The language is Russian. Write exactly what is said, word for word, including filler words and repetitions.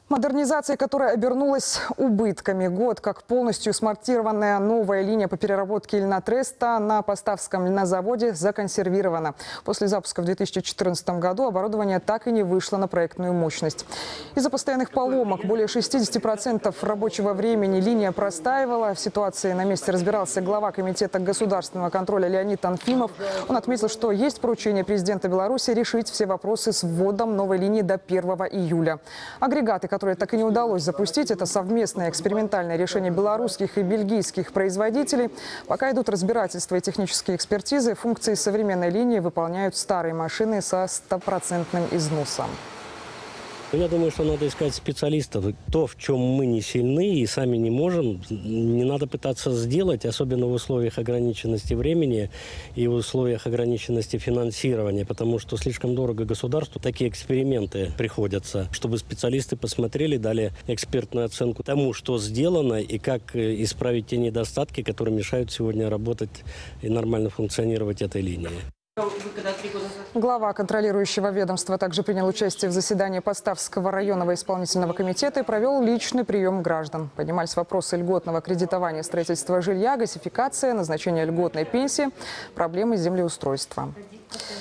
Модернизация, которая обернулась убытками. Год, как полностью смонтированная новая линия по переработке льна Треста на Поставском льнозаводе законсервирована. После запуска в две тысячи четырнадцатом году оборудование так и не вышло на проектную мощность. Из-за постоянных поломок более шестидесяти процентов рабочего времени линия простаивала. В ситуации на месте разбирался глава Комитета государственного контроля Леонид Анфимов. Он отметил, что есть поручение президента Беларуси решить все вопросы с вводом новой линии до первого июля. Агрегаты, которые так и не удалось запустить, это совместное экспериментальное решение белорусских и бельгийских производителей. Пока идут разбирательства и технические экспертизы, функции современной линии выполняют старые машины со стопроцентным износом. Я думаю, что надо искать специалистов. То, в чем мы не сильны и сами не можем, не надо пытаться сделать, особенно в условиях ограниченности времени и в условиях ограниченности финансирования, потому что слишком дорого государству такие эксперименты приходятся, чтобы специалисты посмотрели, дали экспертную оценку тому, что сделано и как исправить те недостатки, которые мешают сегодня работать и нормально функционировать этой линии. Глава контролирующего ведомства также принял участие в заседании Поставского районного исполнительного комитета и провел личный прием граждан. Поднимались вопросы льготного кредитования строительства жилья, газификация, назначения льготной пенсии, проблемы землеустройства.